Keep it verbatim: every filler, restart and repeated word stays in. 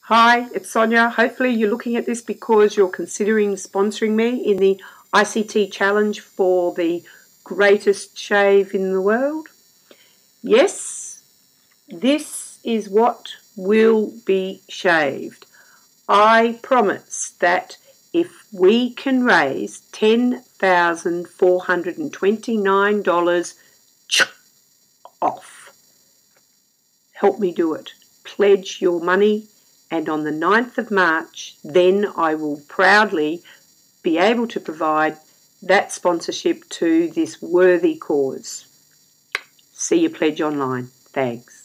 Hi, it's Sonja. Hopefully you're looking at this because you're considering sponsoring me in the I C T challenge for the greatest shave in the world. Yes, this is what will be shaved. I promise that if we can raise ten thousand four hundred twenty-nine dollars off, help me do it. Pledge your money, and on the ninth of March, then I will proudly be able to provide that sponsorship to this worthy cause. See your pledge online. Thanks.